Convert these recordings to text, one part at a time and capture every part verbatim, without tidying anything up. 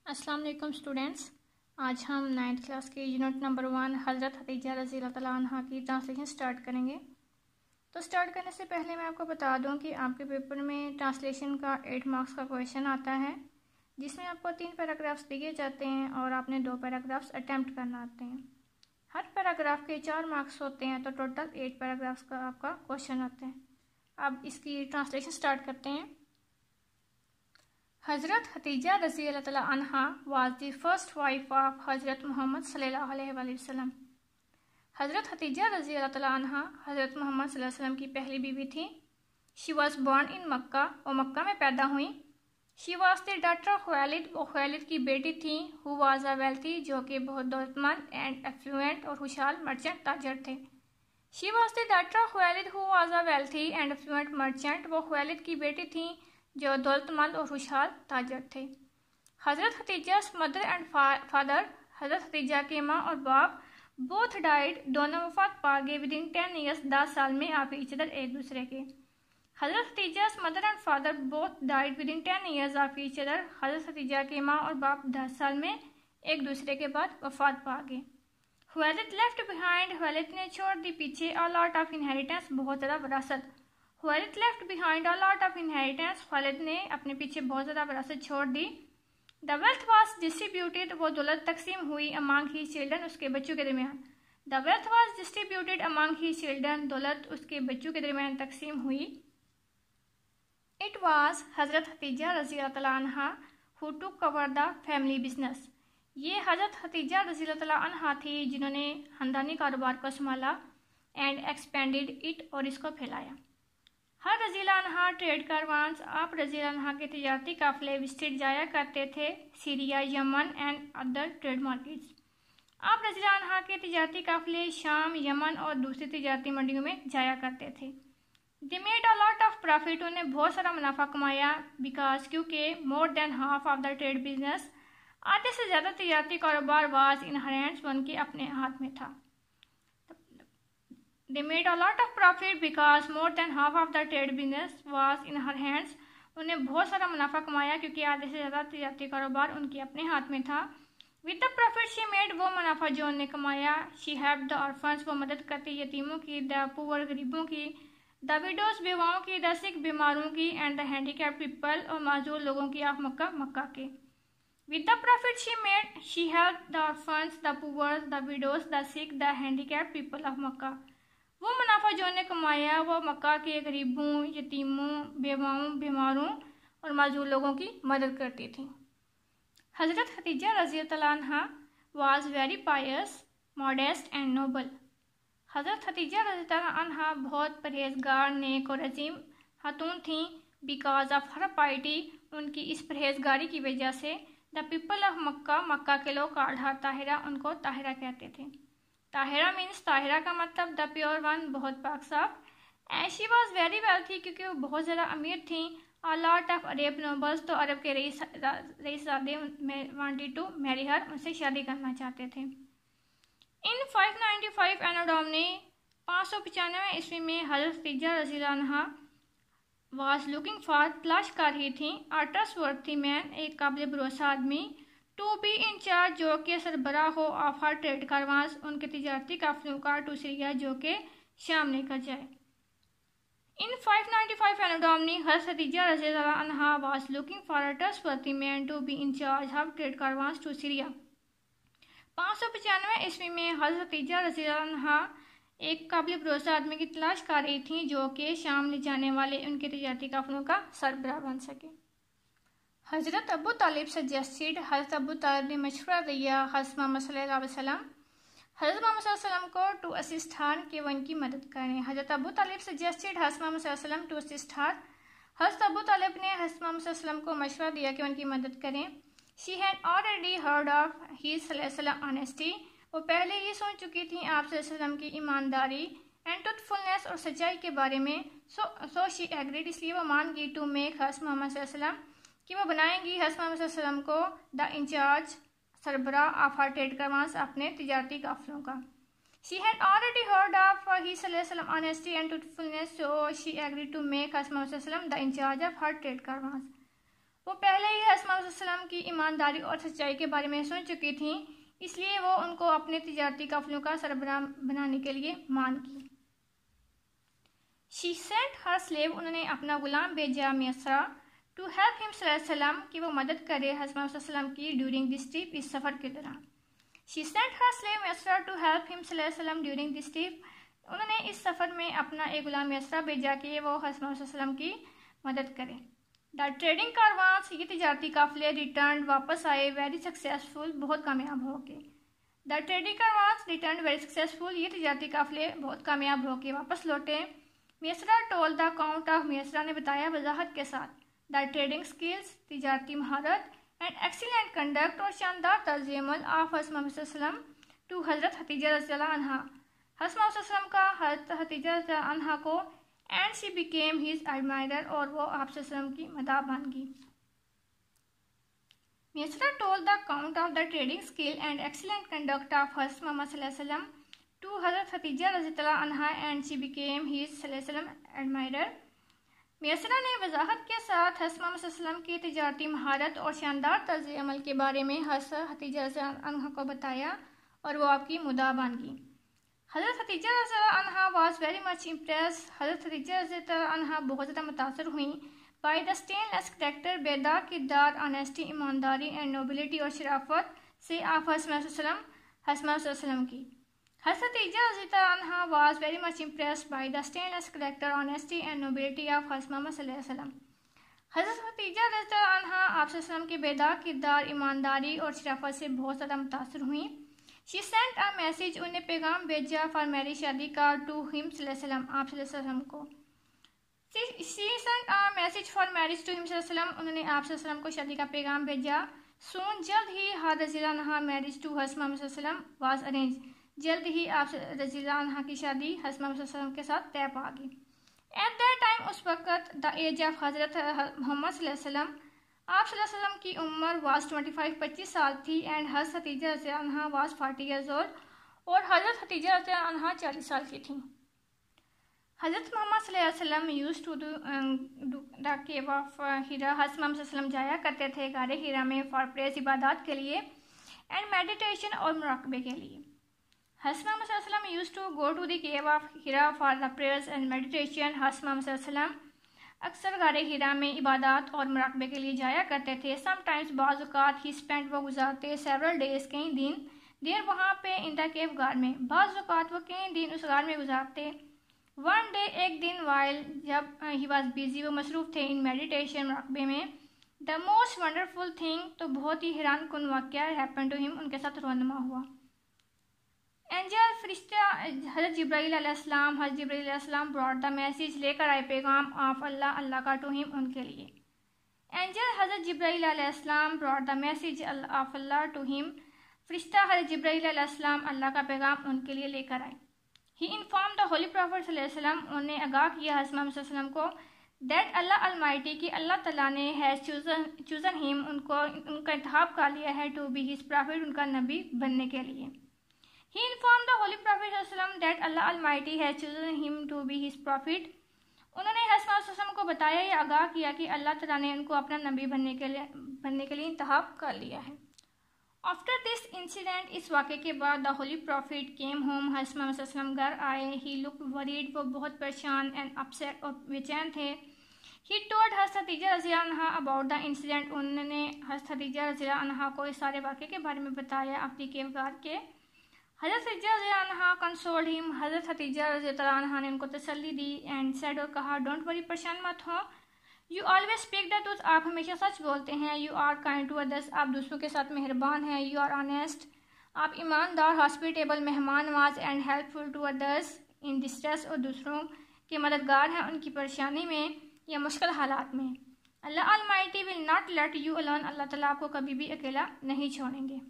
अस्सलाम वालेकुम स्टूडेंट्स। आज हम नाइन्थ क्लास के यूनिट नंबर वन हज़रत खदीजा रज़ी अल्लाह तआला अन्हा की ट्रांसलेशन स्टार्ट करेंगे। तो स्टार्ट करने से पहले मैं आपको बता दूं कि आपके पेपर में ट्रांसलेशन का एट मार्क्स का क्वेश्चन आता है, जिसमें आपको तीन पैराग्राफ्स दिए जाते हैं और आपने दो पैराग्राफ्स अटैम्प्ट करना आते हैं। हर पैराग्राफ के चार मार्क्स होते हैं, तो टोटल एट पैराग्राफ्स का आपका क्वेश्चन आता है। अब इसकी ट्रांसलेशन स्टार्ट करते हैं। हज़रत खदीजा रज़ी अल्लाह तआला अन्हा was the first wife of हज़रत मोहम्मद सल्लल्लाहु अलैहि वसल्लम। हज़रत खदीजा रज़ी अल्लाह तआला अन्हा हज़रत मोहम्मद सल्लल्लाहु अलैहि वसल्लम की पहली बीवी थी। She was born in Mecca, वो मक्का में पैदा हुई। She was the daughter of Khuwailid, वो खुवैलिद की बेटी थी। हु वाज अ वेल्थी, जो कि बहुत दौलतमंद एंड एफ्लुएंट और खुशहाल मर्चेंट ताजर थे। She was the daughter of Khuwailid who was a wealthy and affluent merchant, वो खुवैलिद की बेटी थी जो दौलतमंद और खुशहाल ताजर थे। हज़रत खदीजा मदर एंड फादर, हज़रत खदीजा के माँ और बाप बोथ डाइड, दोनों वफात पा गए विद इन टेन ईयर्स, दस साल में आप ईच अदर एक दूसरे के। हज़रत Khadija mother and father both died within ten years of each other, हज़रत खदीजा के माँ और बाप दस साल में एक दूसरे के बाद वफात पा गए। खुवैलिद लेफ्ट बिहाइंड, खुवैलिद ने छोड़ दी पीछे अ लॉट ऑफ इनहेरिटेंस, बहुत ज़्यादा विरासत। Khuwailid left behind a lot of inheritance, Khuwailid ने अपने पीछे बहुत ज़्यादा विरासत छोड़ दी। द वेल्थ वाज डिस्ट्रीब्यूटेड, वो दौलत तकसीम हुई अमंग ही चिल्ड्रन, उसके बच्चों के दरमियान। The wealth was distributed among his children, दौलत उसके बच्चों के दरमियान तकसीम हुई। इट वाज हज़रत खदीजा रज़ी अल्लाह तआला अन्हा who took over the family business, ये हज़रत खदीजा रज़ी अल्लाह तआला अन्हा थी जिन्होंने खानदानी कारोबार को संभाला एंड एक्सपेंडेड इट, और इसको फैलाया। हर रज़ी अल्लाह अन्हा ट्रेड कारवांस, आप रज़ी अल्लाह अन्हा के तिजारती काफिले विजिट जाया करते थे Syria, Yemen and other trade markets. आप रज़ी अल्लाह अन्हा के तिजारती काफिले शाम, यमन और दूसरी तिजारती मंडियों में जाया करते थे। They made a lot of profit, उन्हें बहुत सारा मुनाफा कमाया, बिकॉज क्योंकि more than half of the trade business, आधे से ज़्यादा तिजारती कारोबार वाज इन हर हैंड्स, उनके अपने हाथ में था। They made a lot of profit because more than half of the trade business was in her hands. उन्हें बहुत सारा मुनाफा कमाया क्योंकि आधे से ज़्यादा तिजारती कारोबार उनके अपने हाथ में था। With the profit she made, वो मुनाफा जो उन्हें कमाया, she helped the orphans, वो मदद करती यतीमों की, the poor गरीबों की, the widows बेवाओं की, the sick बीमारों की, and the handicapped people, और माजूर लोगों की ऑफ मक्का मक्का के। With the profit she made, she helped the orphans, the poor, the widows, the sick, the handicapped people of मक्का। वो मुनाफा जो उन्हें कमाया वो मक्का के गरीबों, यतीमों, बेवाओं, बीमारों और माजूर लोगों की मदद करती थी। हज़रत खदीजा रज़ी अल्लाह अन्हा was very pious, modest and noble. हज़रत खदीजा रज़ी अल्लाह अन्हा बहुत परहेजगार, नेक और अजीम खातून थीं। बिकॉज ऑफ हर पाइटी, उनकी इस परहेजगारी की वजह से, the people of Mecca, Mecca के लोग काल्ड हर ताहिरा, उनको ताहिरा कहते थे। ताहिरा मीन्स, ताहिरा का मतलब द प्योर वन, बहुत पाक साफ। And she was very wealthy, क्योंकि वो बहुत ज़्यादा अमीर थी। A lot of Arab nobles, तो अरब के रईस रईसज़ादे वांटेड टू मैरी हर, उनसे शादी करना चाहते थे। In five ninety five anno domini, पाँच सौ पचानवे ईस्वी में हज़रत खदीजा रज़ी अल्लाह अन्हा वाज लुकिंग फॉर, तलाश कर रही थी, अ ट्रस्टवर्थी मैन, एक काबिल भरोसा आदमी, टू बी इंचार्ज, जो कि सरबराह हो, ऑफ हर ट्रेड कारवांस, उनके तिजारती काफिलों का, टू सीरिया, जो कि शाम लेकर जाए। In five ninety five anno domini, हज़रत खदीजा रज़ी अल्लाह अन्हा was looking for a trustworthy man to be in charge of trade caravans to Syria. पाँच सौ पचानवे ईस्वी में हज़रत खदीजा रज़ी अल्लाह अन्हा एक काबिल भरोसा आदमी की तलाश कर रही थी जो कि शाम ले जाने वाले उनके तिजारती काफिलों का सरबराह बन सके। हज़रत अबू तालिब सजेस्टेड, हज़रत अबू तालिब ने मशवरा दिया हज़रत मोहम्मद सल्लल्लाहु अलैहि वसल्लम, हज़रत मोहम्मद सल्लल्लाहु अलैहि वसल्लम को टू असिस्ट हर, कि वो इनकी मदद करें। हज़रत अबू तालिब सजेस्टेड हज़रत मोहम्मद सल्लल्लाहु अलैहि वसल्लम टू असिस्ट हर, हज़रत अबू तालिब ने हज़रत मोहम्मद सल्लल्लाहु अलैहि वसल्लम को मशवरा दिया कि उनकी मदद करें। She had already heard of he सल्लल्लाहु अलैहि वसल्लम ऑनेस्टी, वो पहले ही सुन चुकी थी आप सल्लल्लाहु अलैहि वसल्लम की ईमानदारी एंड ट्रूथफुलनेस, और सच्चाई के बारे में। सो सो शी एग्रीड, इसलिए वो मान गई टू मेक हज़रत मोहम्मद सल्लल्लाहु अलैहि वसल्लम, कि वो बनाएंगी हज़रत मोहम्मद सल्लल्लाहु अलैहि वसल्लम को द इंचार्ज, सरबराह ऑफ हर ट्रेड कारवांस, अपने तिजारती काफिलों का। She had already heard of he सल्लल्लाहु अलैहि वसल्लम honesty and truthfulness, so she agreed to make हज़रत मोहम्मद सल्लल्लाहु अलैहि वसल्लम the in charge of her trade caravans. وہ پہلے ہی حضرت محمد صلی اللہ علیہ وسلم کی ایمانداری اور سچائی کے بارے میں سن چکی تھیں، اس لیے وہ ان کو اپنے تجارتی قافلوں کا سربراہ بنانے کے لیے مان کی۔ She sent her slave، انہوں نے اپنا غلام بھیجا میسرا to help him صلی اللہ علیہ وسلم کہ وہ مدد کرے حضرت محمد صلی اللہ علیہ وسلم کی during this trip، اس سفر کے دوران۔ She sent her slave میسرا to help him صلی اللہ علیہ وسلم during this trip، انہوں نے اس سفر میں اپنا ایک غلام میسرا بھیجا کہ وہ حضرت محمد صلی اللہ علیہ وسلم کی مدد کرے۔ The trading caravans، یہ تجارتی قافلے returned، واپس آئے very successful، بہت کامیاب ہو گئے۔ The trading caravans returned very successful، یہ تجارتی قافلے بہت کامیاب ہو کے واپس لوٹے۔ میسرا told the count of، میسرا نے بتایا وضاحت کے ساتھ، the trading skills، تجارتی مہارت، and excellent conduct، اور شاندار طرز عمل of حضرت محمد صلی اللہ علیہ وسلم to حضرت خدیجہ رضی اللہ عنہا، حضرت محمد صلی اللہ علیہ وسلم کا حضرت خدیجہ رضی اللہ عنہا کو، and she became his admirer، اور وہ آپ صلی اللہ علیہ وسلم کی مداح بن گئی۔ میسرا told the count of the trading skill and excellent conduct of حضرت محمد صلی اللہ علیہ وسلم to حضرت خدیجہ رضی اللہ عنہا and she became his صلی اللہ علیہ وسلم admirer۔ میسرا نے وضاحت کے ساتھ حضرت محمد صلی اللہ علیہ وسلم کی تجارتی مہارت اور شاندار طرز عمل کے بارے میں حضرت خدیجہ رضی اللہ عنہا کو بتایا اور وہ آپ کی مداح بن گئی۔ حضرت خدیجہ رضی اللہ عنہا was very much impressed، حضرت خدیجہ رضی اللہ عنہا بہت زیادہ متاثر ہوئیں by the stainless character، بیدار کردار، honesty، ایمانداری، and nobility، اور شرافت سے آپ حضرت محمد صلی اللہ علیہ وسلم حضرت محمد صلی اللہ علیہ وسلم کی۔ حضرت خدیجہ رضی اللہ عنہا was very much impressed by the stainless character، honesty، and nobility of حضرت محمد صلی اللہ علیہ وسلم۔ حضرت خدیجہ رضی اللہ عنہا آپ صلی اللہ علیہ وسلم کے بیدار کردار، ایمانداری اور شرافت سے بہت زیادہ متاثر ہوئیں۔ She sent a message، انہیں پیغام بھیجا for marriage، شادی کا to him صلی اللہ علیہ وسلم، آپ صلی اللہ علیہ وسلم کو۔ She sent a message for marriage to him صلی اللہ علیہ وسلم، انہوں نے آپ صلی اللہ علیہ وسلم کو شادی کا پیغام بھیجا۔ Soon، جلد ہی، حضرت رضی اللہ عنہا marriage to حضرت محمد صلی اللہ علیہ وسلم was arranged، جلد ہی آپ رضی اللہ عنہا کی شادی حضرت محمد صلی اللہ علیہ وسلم کے ساتھ طے پا گئی۔ At that time، اس وقت the age of حضرت محمد صلی اللہ علیہ وسلم، آپ صلی اللہ علیہ وسلم کی عمر was پچیس پچیس سال تھی، and حضرت خدیجہ رضی اللہ عنہا was forty years old، اور حضرت خدیجہ رضی اللہ عنہا چالیس سال کی تھیں۔ حضرت محمد صلی اللہ علیہ وسلم used to do the cave of ہیرا، حضرت محمد صلی اللہ علیہ وسلم جایا کرتے تھے غار ہیرا میں for prayers، عبادات کے لیے، and meditation، اور مراقبے کے لیے۔ حضرت محمد صلی اللہ علیہ وسلم used to go to the cave of ہیرا for the prayers and meditation، حضرت محمد صلی اللہ علیہ وسلم اکثر غار ہیرا میں عبادات اور مراقبے کے لیے جایا کرتے تھے۔ سم ٹائمز، بعض اوقات، ہی اسپینڈ، وہ گزارتے several days، کئی دن، دیر وہاں پہ ان دا کیو، غار میں، بعض اوقات وہ کئی دن اس غار میں گزارتے۔ ون ڈے، ایک دن، while، جب ہی واز بیزی، وہ مصروف تھے ان میڈیٹیشن، مراقبے میں، دا موسٹ ونڈرفل تھنگ، تو بہت ہی حیران کن واقعہ ہیپن ٹو ہم، ان کے ساتھ رونما ہوا۔ اینجل، فرشتہ، حضرت جبرائیل علیہ السلام، حضرت جبرائیل علیہ السلام brought the message، لے کر آئے پیغام آف اللہ، اللہ کا ٹو ہم، ان کے لیے۔ اینجل، حضرت جبرائیل علیہ السلام brought the message آف اللہ ٹو ہم، فرشتہ حضرت جبرائیل علیہ السلام اللہ کا پیغام ان کے لیے لے کر آئے۔ He informed the holy prophet صلی اللہ علیہ وسلم، انہوں نے آگاہ کیا حضرت محمد صلی اللہ علیہ وسلم کو that اللہ Almighty، کہ اللہ تعالیٰ نے has chosen chosen him، ان کو ان کا انتخاب کر لیا ہے to be his prophet، ان کا نبی بننے کے لیے۔ He informed the holy prophet صلی اللہ علیہ وسلم that Allah Almighty has chosen him to be his prophet، انہوں نے حضرت محمد صلی اللہ علیہ وسلم کو بتایا یا آگاہ کیا کہ اللہ تعالیٰ نے ان کو اپنا نبی بننے کے لیے بننے کے لیے انتخاب کر لیا ہے۔ After this incident، اس واقعے کے بعد the holy prophet came home، حضرت محمد صلی اللہ علیہ وسلم گھر آئے۔ He looked worried، وہ بہت پریشان and upset، اور بے چین تھے۔ He told حضرت خدیجہ رضی اللہ عنہا about the incident، انہوں نے حضرت خدیجہ رضی اللہ عنہا کو اس سارے واقعے کے بارے میں بتایا اپنی کیو غار کے۔ حضرت خدیجہ رضی اللہ عنہا consoled him، حضرت خدیجہ رضی اللہ عنہا نے ان کو تسلی دی and said، اور کہا don't worry، پریشان مت ہو، you always speak the truth، آپ ہمیشہ سچ بولتے ہیں، you are kind to others، آپ دوسروں کے ساتھ مہربان ہیں، you are honest، آپ ایماندار، hospitable، مہمان نواز and helpful to others in distress، اور دوسروں کے مددگار ہیں ان کی پریشانی میں یا مشکل حالات میں۔ اللہ Almighty will not let you alone، اللہ تعالیٰ آپ کو کبھی بھی اکیلا نہیں چھوڑیں گے۔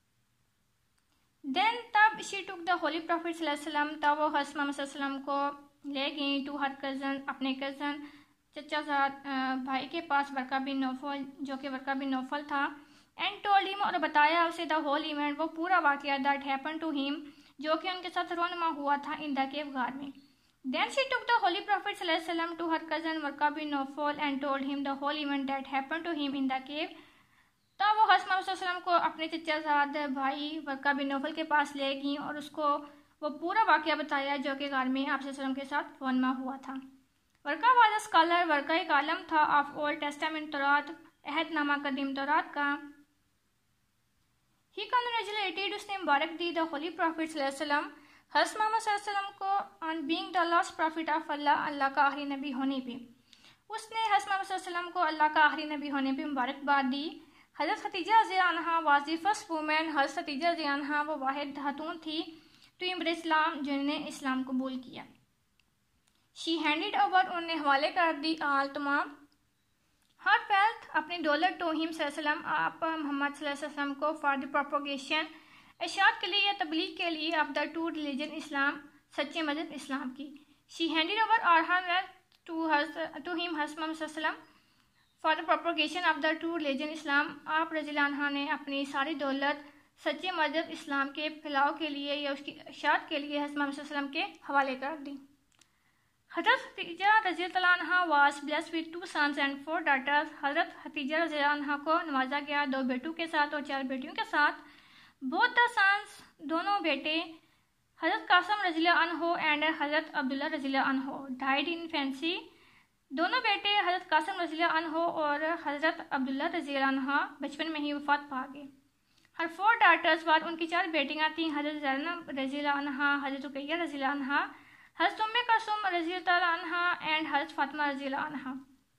Then، تب she took the holy prophet صلی اللہ علیہ وسلم، تب وہ حضرت محمد صلی اللہ علیہ وسلم کو لے گئیں to her cousin، اپنے cousin چچا زاد بھائی کے پاس، ورقہ بن نوفل، جو کہ ورقہ بن نوفل تھا، and told him، اور بتایا اسے the whole event، وہ پورا واقعہ that happened to him، جو کہ ان کے ساتھ رونما ہوا تھا in the cave، غار میں۔ Then she took the Holy Prophet sallallahu alaihi wasallam to her cousin Warqa bin Nawfal and told him the whole event that happened to him in the cave. تو وہ حضرت Muhammad صلی اللہ علیہ وسلم کو اپنے چچا زاد بھائی ورقہ بن نوفل کے پاس لے گئیں اور اس کو وہ پورا واقعہ بتایا جو کہ غار میں آپ صلی اللہ علیہ وسلم کے ساتھ ونما ہوا تھا. Waraqa was a scholar. Waraqa ایک عالم تھا آف اولڈ ٹیسٹامنٹ تورات, عہد نامہ قدیم تورات کا. ہی کنگریچولیٹڈ, اس نے مبارک دی دا ہولی پروفٹ صلی اللہ علیہ وسلم, حضرت محمد صلی اللہ علیہ وسلم کو on being the last prophet of اللہ, اللہ کا آخری نبی ہونے پہ. اس نے حضرت محمد صلی اللہ علیہ وسلم کو اللہ کا آخری نبی ہونے پہ مبارکباد دی. حضرت خدیجہ رضی اللہ عنہا واز دی فرسٹ وومن. حضرت خدیجہ رضی اللہ عنہا وہ واحد خاتون تھی ٹو امبریس اسلام جنہوں نے اسلام قبول کیا. شی ہینڈیڈ اوور, انہوں نے حوالے کر دی آل تمام ہر ویلتھ اپنی دولت ٹو ہم صلی اللہ علیہ وسلم, آپ محمد صلی اللہ علیہ وسلم کو فار دی پروپوگیشن, اشاعت کے لیے یا تبلیغ کے لیے of the true religion Islam, سچے مذہب اسلام کی. She handed over all her wealth to to him حضرت محمد صلی اللہ علیہ وسلم for the propagation of the true religion Islam, آپ رضی اللہ عنہ نے اپنی ساری دولت سچے مذہب اسلام کے پھیلاؤ کے لیے یا اس کی اشاعت کے لیے حضرت محمد صلی اللہ علیہ وسلم کے حوالے کر دی. حضرت خدیجہ رضی اللہ عنہ was blessed with two sons and four daughters. حضرت خدیجہ رضی اللہ عنہ کو نوازا گیا دو بیٹوں کے ساتھ اور چار بیٹیوں کے ساتھ. بوتھ دا سنس, دونوں بیٹے, حضرت قاسم رضی اللہ عنہ اینڈ حضرت عبداللہ رضی اللہ عنہ ڈائیڈ ان فینسی. دونوں بیٹے حضرت قاسم رضی اللہ عنہ اور حضرت عبداللہ رضی اللہ عنہ بچپن میں ہی وفات پا گئے. ہر فور ڈاٹرز بعد ان کی چار بیٹیاں تھیں, حضرت زینب رضی اللہ عنہ, حضرت رقیہ رضی اللہ عنہ, حضرت ام کلثوم رضی اللہ عنہ اینڈ حضرت فاطمہ رضی اللہ عنہ.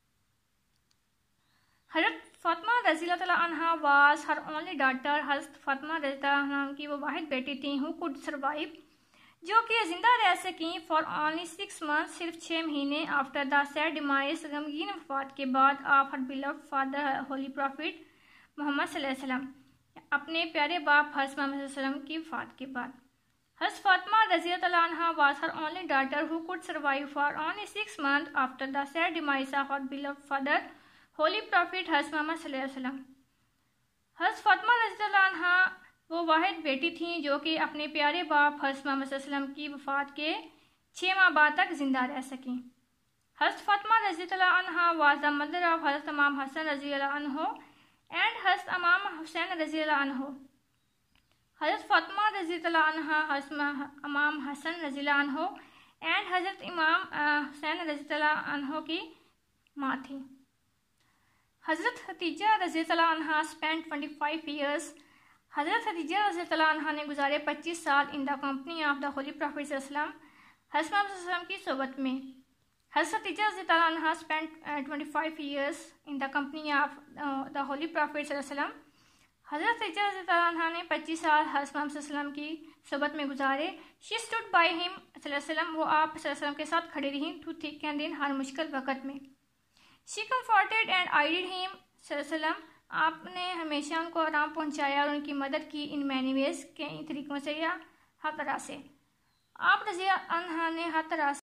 حضرت فاطمہ رضی اللہ عنہ واز ہر اونلی ڈاٹر. حضرت فاطمہ رضی اللہ عنہ کی وہ واحد بیٹی تھیں ہو کوڈ سروائیو, جو کہ زندہ رہ سکیں فار اونلی سکس منتھ, صرف چھ مہینے آفٹر دا سیڈ ڈیمائز, غمگین وفات کے بعد of her beloved father holy prophet Muhammad صلی اللہ علیہ وسلم, اپنے پیارے باپ حضرت محمد صلی اللہ علیہ وسلم کی وفات کے بعد. حضرت فاطمہ رضی اللہ عنہ was her only daughter who could survive for only six month after the sad demise of her beloved father holy prophet حضرت محمد صلی اللہ علیہ وسلم. حضرت فاطمہ رضی اللہ عنہ وہ واحد بیٹی تھیں جو کہ اپنے پیارے باپ حضرت محمد صلی اللہ علیہ وسلم کی وفات کے چھ ماہ بعد تک زندہ رہ سکیں. حضرت فاطمہ رضی اللہ عنہ واز دا مدر آف حضرت امام حسن رضی اللہ عنہ اینڈ حضرت امام حسین رضی اللہ عنہ. حضرت فاطمہ رضی اللہ عنہ حضرت امام حسن رضی اللہ عنہ اینڈ حضرت امام حسین رضی اللہ عنہ کی ماں تھی. حضرت خدیجہ رضی اللہ عنہ اسپینڈ ٹوینٹی فائیو ایئرس. حضرت خدیجہ رضی اللہ عنہ نے گزارے پچیس سال in the company of the holy prophet صلی اللہ علیہ وسلم, حضرت محمد صلی اللہ علیہ وسلم کی صحبت میں. حضرت خدیجہ رضی اللہ عنہ spend twenty five years in the company of the holy prophet صلی اللہ علیہ وسلم. حضرت خدیجہ رضی اللہ عنہ نے پچیس سال حضرت محمد صلی اللہ علیہ وسلم کی صحبت میں گزارے. شی اسٹوڈ بائی ہم صلی اللہ علیہ وسلم, وہ آپ صلی اللہ علیہ وسلم کے ساتھ کھڑی رہیں ٹو تھک اینڈ تھن, ہر مشکل وقت میں. شی کمفورٹڈ اینڈ آئیڈڈ ہم صلی اللہ علیہ وسلم, آپ نے ہمیشہ ان کو آرام پہنچایا اور ان کی مدد کی ان مینی ویز, کئی طریقوں سے یا ہر طرح سے. آپ رضی اللہ عنہ نے ہر طرح